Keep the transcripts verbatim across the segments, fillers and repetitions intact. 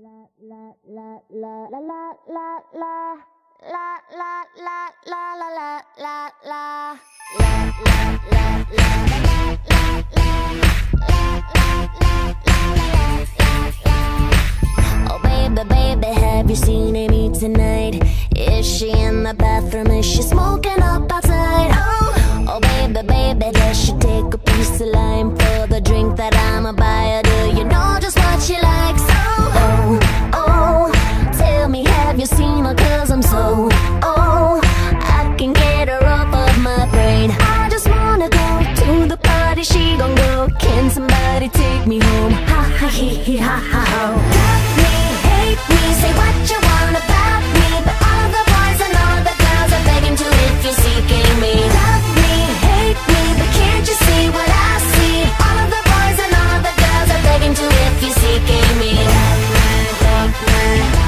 Oh baby, baby, have you seen Amy tonight? Is she in the bathroom? Is she smoking up outside? Oh, oh baby, baby, does she take a piece of lime for the drink that I'ma buy her? Do you know just what she likes? Oh, oh, oh, tell me, have you seen her? Cause I'm so, oh, I can get her off of my brain. I just wanna go to the party, she gon' go. Can somebody take me home? Ha ha he he ha ha ho. Love me, hate me, say what you want about me, but all the boys and all the girls are begging to if you're seeking me. Love me, hate me, but can't you see what I see? All of the boys and all the girls are begging to if you're seeking me. Love me, love me.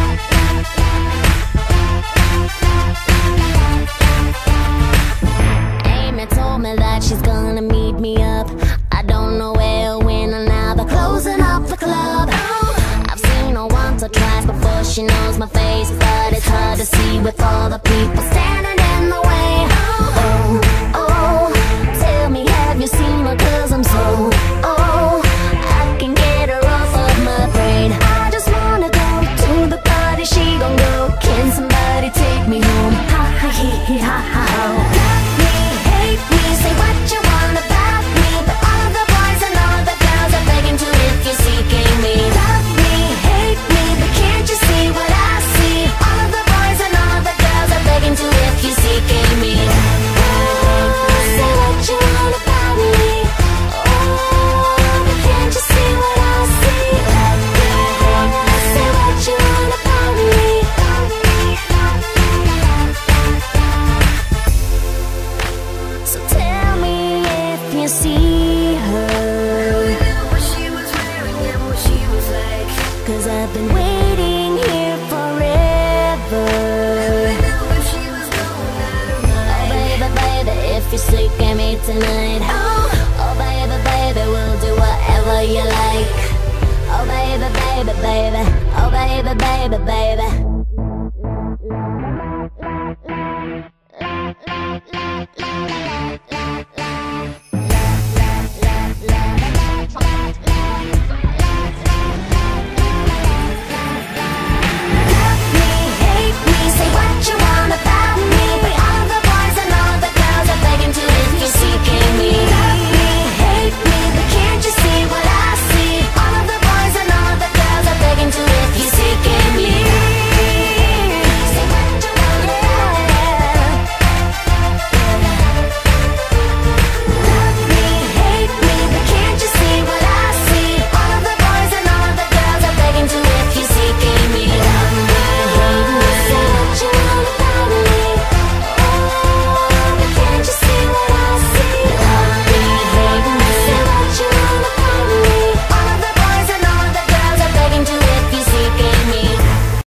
Amy told me that she's gonna meet me up. I don't know where, when, or now. They're closing up the club. I've seen her once or twice before she knows my face, but it's hard to see with all the people standing in the way. Oh, oh, tell me, have you seen her? Cause I'm so, oh, I can get her off of my brain. I just wanna go to the party, she gon' go. Can somebody take me home? Ha ha he he ha ha ho. Love me, hate me, say what you want about me, but all of the boys and all the girls are begging to if you're seeking me. Love me, hate me, but can't you see what I see? All of the boys and all the girls are begging to if you're seeking me. Oh, say what you want about me. Oh, but can't you see what I see? Say what you want about me. So tell me if you see her, cause I've been waiting here forever. Oh baby, baby, if you're seeking me tonight. Oh, oh baby, baby, we'll do whatever you like. Oh baby, baby, baby, oh baby, baby, baby.